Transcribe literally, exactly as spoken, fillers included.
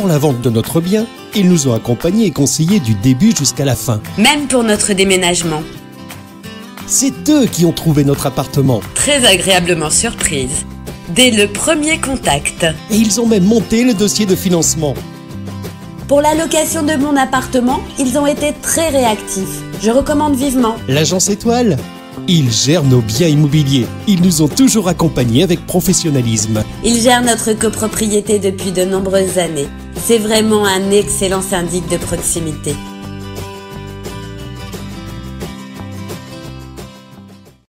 pour la vente de notre bien, ils nous ont accompagnés et conseillés du début jusqu'à la fin. Même pour notre déménagement. C'est eux qui ont trouvé notre appartement. Très agréablement surprise. Dès le premier contact. Et ils ont même monté le dossier de financement. Pour la location de mon appartement, ils ont été très réactifs. Je recommande vivement. L'agence Étoile, ils gèrent nos biens immobiliers. Ils nous ont toujours accompagnés avec professionnalisme. Ils gèrent notre copropriété depuis de nombreuses années. C'est vraiment un excellent syndic de proximité.